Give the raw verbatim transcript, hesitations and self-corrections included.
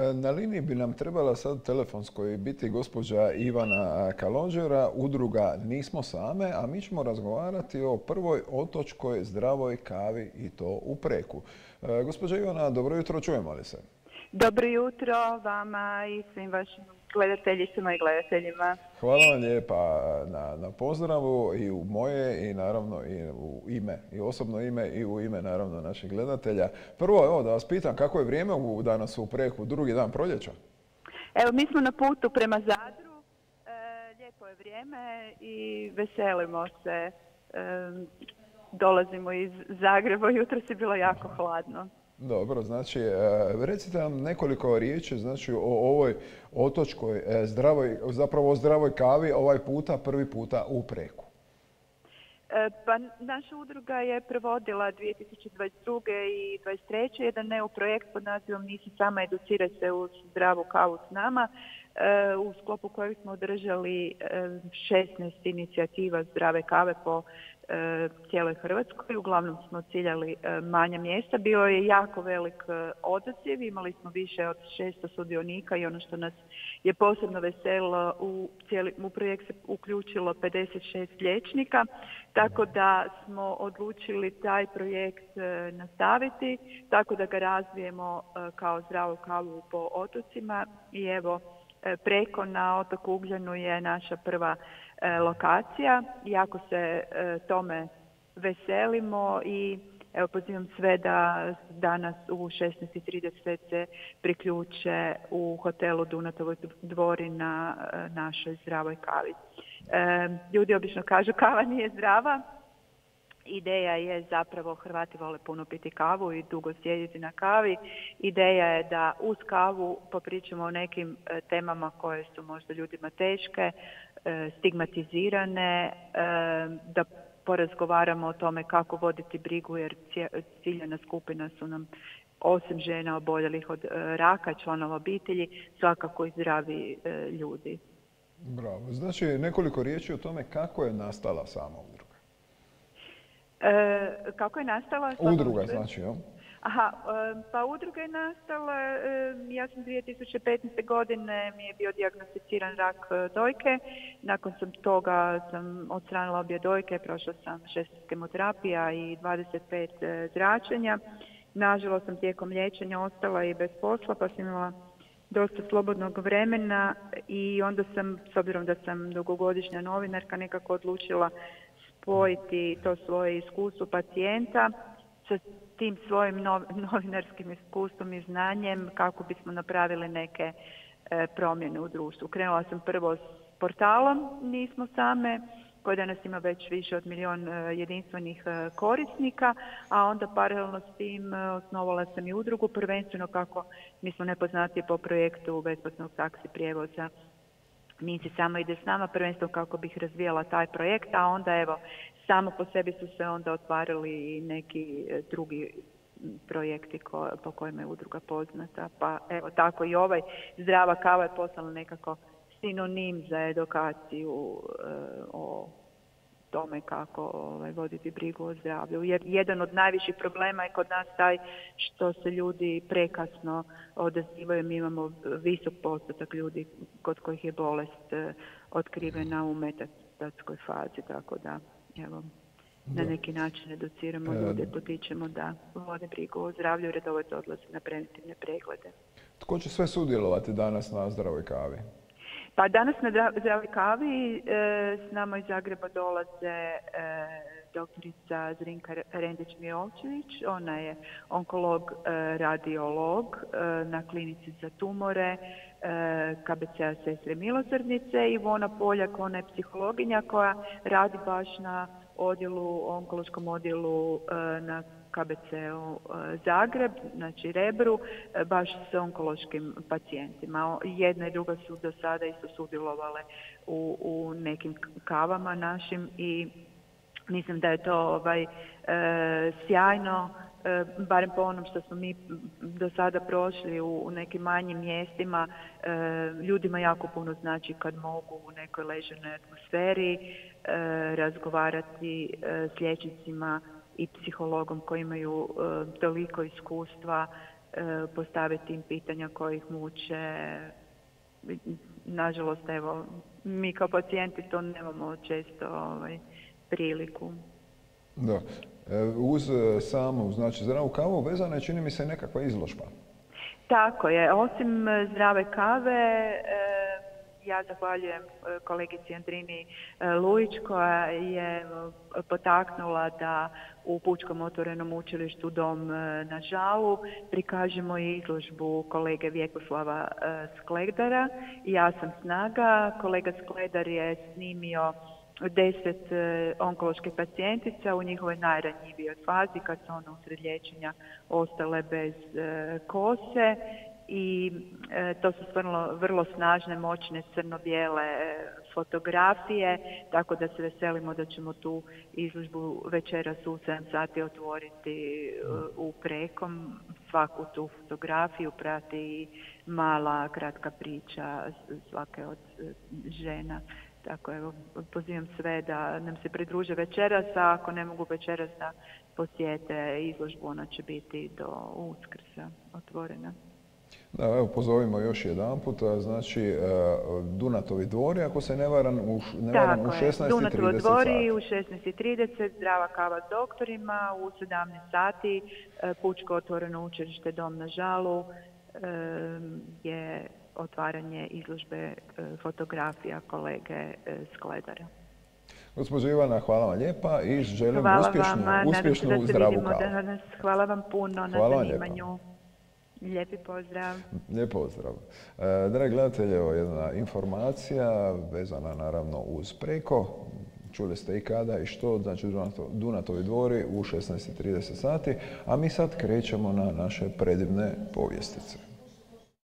Na liniji bi nam trebala sad telefonskoj biti gospođa Ivana Kalonđera, udruga Nismo same, a mi ćemo razgovarati o prvoj otočkoj zdravoj kavi i to u Preku. Gospođa Ivana, dobro jutro, čujemo li se? Dobro jutro vama i svim vašim gledateljicama i gledateljima. Hvala vam lijepa na, na pozdravu i u moje i naravno i u ime, i osobno ime i u ime naravno naših gledatelja. Prvo, evo da vas pitam kako je vrijeme u, danas u Preku, drugi dan proljeća? Evo, mi smo na putu prema Zadru, e, lijepo je vrijeme i veselimo se. E, dolazimo iz Zagreba, jutro je bilo jako hladno. Dobro, znači recite nam nekoliko riječi znači, o ovoj otočkoj zdravoj, zapravo o zdravoj kavi, ovaj puta, prvi puta u Preku. Pa naša udruga je provodila dvije tisuće dvadeset druge i dvadeset treće jedan E U projekt pod nazivom Nisi sama, educiraj se uz zdravu kavu s nama, u sklopu kojeg smo održali šesnaest inicijativa zdrave kave po cijeloj Hrvatskoj. Uglavnom smo ciljali manja mjesta. Bio je jako velik odaziv, imali smo više od šesto sudionika i ono što nas je posebno veselilo, u, cijeli, u projekt se uključilo pedeset šest liječnika, tako da smo odlučili taj projekt nastaviti, tako da ga razvijemo kao zdravu kavu po otocima i evo Preko na otoku Ugljanu je naša prva e, lokacija. Jako se e, tome veselimo i evo pozivam sve da danas u šesnaest i trideset se priključe u hotelu Dunatovoj dvori na e, našoj zdravoj kavi. E, ljudi obično kažu kava nije zdrava. Ideja je zapravo, Hrvati vole puno piti kavu i dugo sjediti na kavi. Ideja je da uz kavu popričamo o nekim e, temama koje su možda ljudima teške, e, stigmatizirane, e, da porazgovaramo o tome kako voditi brigu jer ciljana skupina su nam osim žena oboljelih od e, raka, članova obitelji, svakako i zdravi e, ljudi. Bravo. Znači nekoliko riječi o tome kako je nastala sama udruga. E, kako je nastala? Udruga znači, jel? Aha, e, pa udruga je nastala, e, ja sam dvije tisuće petnaeste. godine mi je bio dijagnosticiran rak dojke, nakon sam toga sam odstranila obje dojke, prošla sam šest kemoterapija i dvadeset pet zračenja. Nažalost sam tijekom liječenja ostala i bez posla, pa sam imala dosta slobodnog vremena i onda sam, s obzirom da sam dugogodišnja novinarka, nekako odlučila spojiti to svoje iskustvo pacijenta sa tim svojim novinarskim iskustvom i znanjem kako bismo napravili neke e, promjene u društvu. Krenula sam prvo s portalom Nismo same, koji danas ima već više od milijun e, jedinstvenih e, korisnika, a onda paralelno s tim e, osnovala sam i udrugu, prvenstveno kako mi smo nepoznati po projektu besplatnog taksi prijevoza Nisi sama, ide s nama, prvenstveno kako bih razvijala taj projekt, a onda evo, samo po sebi su se onda otvarali i neki drugi projekti ko, po kojima je udruga poznata, pa evo tako i ovaj zdrava kava je postala nekako sinonim za edukaciju e, o tome kako ovaj, voditi brigu o zdravlju. Jer jedan od najviših problema je kod nas taj što se ljudi prekasno odazivaju. Mi imamo visok postotak ljudi kod kojih je bolest eh, otkrivena u metastatskoj fazi, tako da evo, na neki način educiramo ljude, potičemo da vode brigu o zdravlju i redovito odlaze na preventivne preglede. Tko će sve sudjelovati danas na zdravoj kavi? Pa danas na zdravoj kavi e, s nama iz Zagreba dolaze e, doktorica Zrinka Rendić-Mijovčević. Ona je onkolog, e, radiolog e, na klinici za tumore e, K B C-a Sestre Milosrdnice. Ivona Poljak, ona je psihologinja koja radi baš na odjelu, onkološkom odjelu e, na K B C-u Zagreb, znači Rebru, baš s onkološkim pacijentima. Jedna i druga su do sada isto sudjelovale u, u nekim kavama našim i mislim da je to ovaj, e, sjajno, e, barem po onom što smo mi do sada prošli u, u nekim manjim mjestima. E, ljudima jako puno znači kad mogu u nekoj ležernoj atmosferi e, razgovarati e, s liječnicima i psihologom koji imaju e, toliko iskustva postaviti im pitanja koji ih muče. Nažalost, evo, mi kao pacijenti to nemamo često ovaj, priliku. Da. Uz samu, znači, zdravu kavu vezana je, čini mi se, nekakva izložba. Tako je. Osim zdrave kave, ja zahvaljujem kolegici Andrini Lujić koja je potaknula da u Pučkom otvorenom učilištu Dom na Žalu prikažemo izložbu kolege Vjekoslava Sklegdara. Ja sam snaga. Kolega Skledar je snimio deset onkoloških pacijentica u njihovoj najranjivijoj fazi kad su one usred liječenja ostale bez kose i e, to su vrlo, vrlo snažne, moćne, crno-bijele fotografije, tako da se veselimo da ćemo tu izložbu večeras u sedam sati otvoriti u Prekom. Svaku tu fotografiju prati mala, kratka priča svake od žena. Tako evo, pozivam sve da nam se pridruže večeras, a ako ne mogu večeras da posjete izložbu, ona će biti do Uskrsa otvorena. Da, evo, pozovimo još jedan put, znači Dunatovi dvori, ako se ne varam, u, ne varam, u šesnaest i trideset Dunatovi dvori u sati. šesnaest i trideset, zdrava kava s doktorima, u sedamnaest sati, Pučko otvoreno učilište Dom na Žalu je otvaranje izložbe fotografija kolege Skledara. Gospođo Ivana, hvala vam lijepa i želim hvala uspješnu, vama. uspješnu Nadam se da se zdravu vidimo kavu. danas. Hvala vam puno Hvala na vam zanimanju. lijepa. Lijepi pozdrav. Lijep pozdrav. E, dragi gledatelji, evo jedna informacija vezana naravno uz Preko. Čuli ste i kada i što, znači Dunatovi dvori u šesnaest i trideset sati, a mi sad krećemo na naše predivne povjestice.